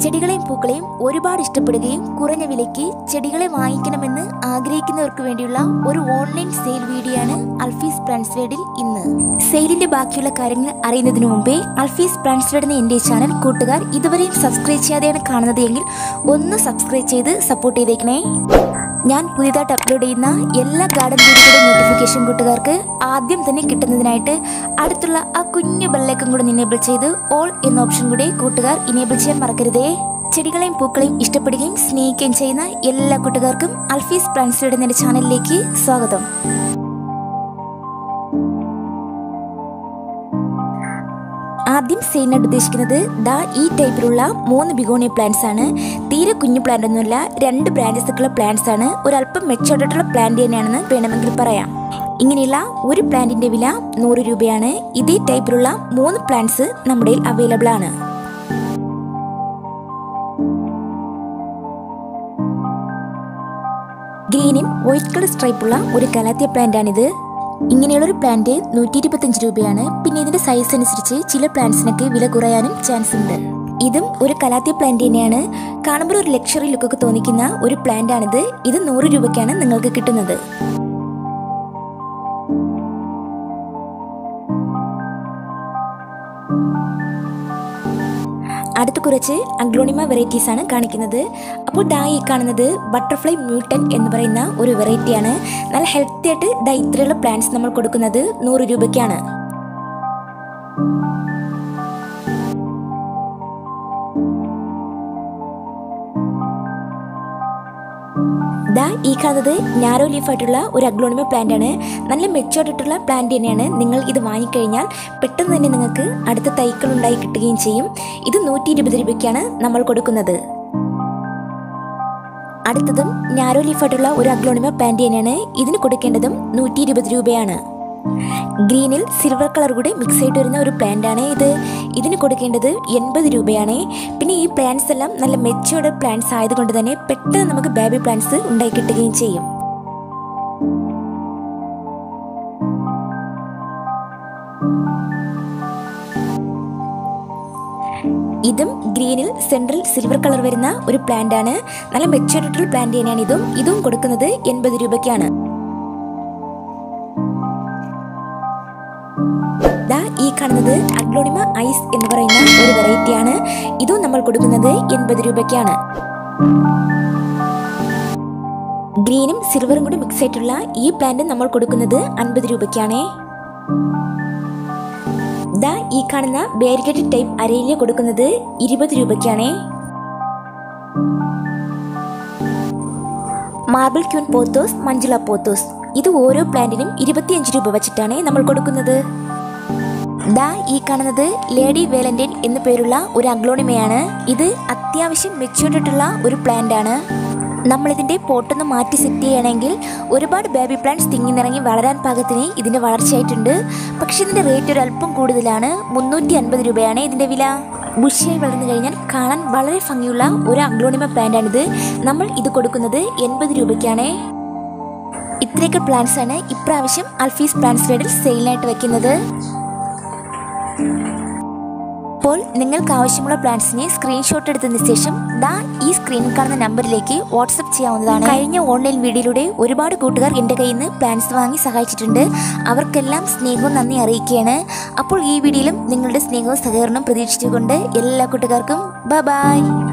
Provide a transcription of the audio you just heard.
ചെടികളെയും പൂക്കളെയും ഒരുപാട് ഇഷ്ടപ്പെടുകയും കുറഞ്ഞ വിലയ്ക്ക് ചെടികളെ വാങ്ങിക്കണമെന്ന് ആഗ്രഹിക്കുന്നവർക്ക് വേണ്ടിയുള്ള ഒരു ഓൺലൈൻ സെയിൽ വീഡിയോ ആണ് അൽഫീസ് പ്ലാന്റ്സ് വേൾഡിൽ ഇന്ന്. സെയിലിന്റെ ബാക്കിയുള്ള കാര്യങ്ങൾ അറിയുന്നതിന് മുമ്പേ അൽഫീസ് പ്ലാന്റ്സ് വേൾഡ് എന്ന എൻ്റെ ചാനൽ കൂട്ടുകാർ ഇതുവരെയും സബ്സ്ക്രൈബ് ചെയ്യാതെയാണ് കാണുന്നത് എങ്കിൽ ഒന്ന് സബ്സ്ക്രൈബ് ചെയ്ത് സപ്പോർട്ട് ചെയ്തേക്കണേ. ഞാൻ പുതിയതായിട്ട് അപ്ലോഡ് ചെയ്യുന്ന എല്ലാ ഗാർഡൻ വീഡിയോയുടെ നോട്ടിഫിക്കേഷൻ കൂട്ടുകാർക്ക് ആദ്യം തന്നെ കിട്ടുന്നതിനായിട്ട് അടുത്തുള്ള ആ കുഞ്ഞു ബെല്ലൈക്കൺ കൂടെ എനേബിൾ ചെയ്ത് ഓൾ എന്ന ഓപ്ഷൻ കൂടെ കൂട്ടുകാർ എനേബിൾ ചെയ്യാൻ മറക്കരുതേ. ചെടികളെയും പൂക്കളെയും ഇഷ്ടപ്പെടുകയും സ്നേഹിക്കുകയും ചെയ്യുന്ന എല്ലാ കൂട്ടുകാർക്കും അൽഫീസ് പ്ലാന്റ്സ് വേൾഡ് എന്ന ചാനലിലേക്ക് സ്വാഗതം. ആദ്യം സെയിലിനായിട്ട് ഉദ്ദേശിക്കുന്നത് ഈ ടൈപ്പിലുള്ള 3 ബിഗോണിയ പ്ലാന്റ്സ് ആണ്. തീരെ കുഞ്ഞു പ്ലാന്റ് ഒന്നുമില്ല, 2 ബ്രാഞ്ചസുള്ള പ്ലാന്റ്സ് ആണ്. ഒരല്പം മെച്ചോർഡായിട്ടുള്ള പ്ലാന്റ് തന്നെയാണെന്ന് വേണമെങ്കിൽ പറയാം. ഇങ്ങനെയുള്ള ഒരു പ്ലാന്റിന്റെ വില 100 രൂപയാണ്. ഇതേ ടൈപ്പിലുള്ള 3 പ്ലാന്റ്സ് നമ്മുടെ അവൈലബിൾ ആണ്. ഗ്രീനും വൈറ്റ് കളർ സ്ട്രൈപ്പുള്ള ഒരു കലാത്തിയ പ്ലാന്റ് ആണിത്. ഇങ്ങനെയുള്ള ഒരു പ്ലാന്റ് 125 രൂപയാണ്. പിന്നെ ഇതിന്റെ സൈസ് അനുസരിച്ച് ചില പ്ലാന്റ്സിനൊക്കെ വില കുറയാനും ചാൻസ് ഉണ്ട്. ഇതും ഒരു കലാത്തിയ പ്ലാന്റ് തന്നെയാണ്. കാണുമ്പോൾ ഒരു ലക്ഷറി ലുക്കൊക്കെ തോന്നിക്കുന്ന ഒരു പ്ലാന്റ് ആണിത്. ഇത് 100 രൂപയ്ക്കാണ് നിങ്ങൾക്ക് കിട്ടുന്നത്. അടുത്ത കുറച്ച് അഗ്ലോണിമ വെറൈറ്റീസ് ആണ് കാണിക്കുന്നത്. അപ്പോൾ ഈ കാണുന്നത് ബട്ടർഫ്ലൈ മ്യൂട്ടൻ എന്ന് പറയുന്ന ഒരു വെറൈറ്റിയാണ്. നല്ല ഹെൽത്തി ആയിട്ട് ഇത്രയുള്ള പ്ലാന്റ്സ് നമ്മൾ കൊടുക്കുന്നത് 100 രൂപയ്ക്കാണ്. ഈ കാണുന്നത് നാരോ ലീഫ് ആയിട്ടുള്ള ഒരു അഗ്ലോണിമ പ്ലാന്റ് ആണ്. നല്ല മെച്ചോർഡ് ആയിട്ടുള്ള പ്ലാന്റ് തന്നെയാണ്. നിങ്ങൾ ഇത് വാങ്ങിക്കഴിഞ്ഞാൽ പെട്ടെന്ന് തന്നെ നിങ്ങൾക്ക് അടുത്ത തൈകൾ ഉണ്ടായി കിട്ടുകയും ചെയ്യും. ഇത് 120 രൂപയ്ക്കാണ് നമ്മൾ കൊടുക്കുന്നത്. അടുത്തതും നാരോ ലീഫ് ആയിട്ടുള്ള ഒരു അഗ്ലോണിമ പ്ലാന്റ് തന്നെയാണ്. ഇതിന് കൊടുക്കേണ്ടതും 120 രൂപയാണ്. ഗ്രീനിൽ സിൽവർ കളർ കൂടെ മിക്സ് ആയിട്ട് വരുന്ന ഒരു പ്ലാന്റ് ആണ് ഇത്. ഇതിന് കൊടുക്കേണ്ടത് 80 രൂപയാണ്. പിന്നെ ഈ പ്ലാന്റ്സ് എല്ലാം നല്ല മെച്ചോർഡ് പ്ലാന്റ്സ് ആയതുകൊണ്ട് തന്നെ പെട്ടെന്ന് നമുക്ക് ബേബി പ്ലാന്റ്സ് ഉണ്ടായി കിട്ടുകയും ചെയ്യും. ഇതും ഗ്രീനിൽ സെൻട്രൽ സിൽവർ കളർ വരുന്ന ഒരു പ്ലാന്റ് ആണ്. നല്ല മെച്ചോർഡ് ആയിട്ടുള്ള പ്ലാന്റ് തന്നെയാണ് ഇതും കൊടുക്കുന്നത് 80 രൂപയ്ക്കാണ്. ഈ കാണുന്നത് അഗ്ലോണിമ ഐസ് എന്ന് പറയുന്ന ഒരു വെറൈറ്റി ആണ്. ഇതും നമ്മൾ കൊടുക്കുന്നത് 80 രൂപയ്ക്കാണ്. ഗ്രീനും സിൽവറും കൂടി മിക്സ് ആയിട്ടുള്ള ഈ പ്ലാന്റ് നമ്മൾ കൊടുക്കുന്നത് 50 രൂപയ്ക്കാണ്. ഈ കാണുന്ന ബാരിക്കേഡ് ടൈപ്പ് അരയില കൊടുക്കുന്നത് 20 രൂപയ്ക്കാണ്. Marble queen pothos, Manjula pothos, ഇത് ഓരോ പ്ലാന്റിനും 25 രൂപ വെച്ചിട്ടാണ് നമ്മൾ കൊടുക്കുന്നത്. ഈ കാണുന്നത് ലേഡി വേലന്റൈൻ എന്നു പേരുള്ള ഒരു അഗ്ലോണിമയാണ്. ഇത് അത്യാവശ്യം മെച്യൂർഡ് ആയിട്ടുള്ള ഒരു പ്ലാന്റ് ആണ്. നമ്മളിതിന്റെ പോട്ടൊന്ന് മാറ്റി സെറ്റ് ചെയ്യണമെങ്കിൽ ഒരുപാട് ബേബി പ്ലാന്റ്സ് തിങ്ങിനിറങ്ങി വളരാൻ പാകത്തിന് ഇതിന്റെ വളർച്ചയായിട്ടുണ്ട്. പക്ഷെ ഇതിന്റെ റേറ്റ് ഒരു അല്പം കൂടുതലാണ്. 350 രൂപയാണ് ഇതിന്റെ വില. ബുഷിയായി വളർന്നു കഴിഞ്ഞാൽ കാണാൻ വളരെ ഭംഗിയുള്ള ഒരു അഗ്ലോണിമ പ്ലാന്റ് ആണിത്. നമ്മൾ ഇത് കൊടുക്കുന്നത് 80 രൂപയ്ക്കാണ്. ഇത്രയൊക്കെ പ്ലാന്റ്സ് ആണ് ഇപ്രാവശ്യം അൽഫീസ് പ്ലാന്റ്സ് വേൾഡിൽ സെയിലിനായിട്ട് വെക്കുന്നത്. അപ്പോൾ നിങ്ങൾക്ക് ആവശ്യമുള്ള പ്ലാന്റ്സിനെ സ്ക്രീൻഷോട്ട് എടുത്തതിന് ശേഷം ഈ സ്ക്രീനിൽ കാണുന്ന നമ്പറിലേക്ക് വാട്സ്ആപ്പ് ചെയ്യാവുന്നതാണ്. കഴിഞ്ഞ ഓൺലൈൻ വീഡിയോയിലൂടെ ഒരുപാട് കൂട്ടുകാർ എൻ്റെ കയ്യിൽ നിന്ന് പ്ലാന്റ്സ് വാങ്ങി സഹായിച്ചിട്ടുണ്ട്. അവർക്കെല്ലാം സ്നേഹവും നന്ദി അറിയിക്കുകയാണ്. അപ്പോൾ ഈ വീഡിയോയിലും നിങ്ങളുടെ സ്നേഹവും സഹകരണവും പ്രതീക്ഷിച്ചുകൊണ്ട് എല്ലാ കൂട്ടുകാർക്കും ബൈ.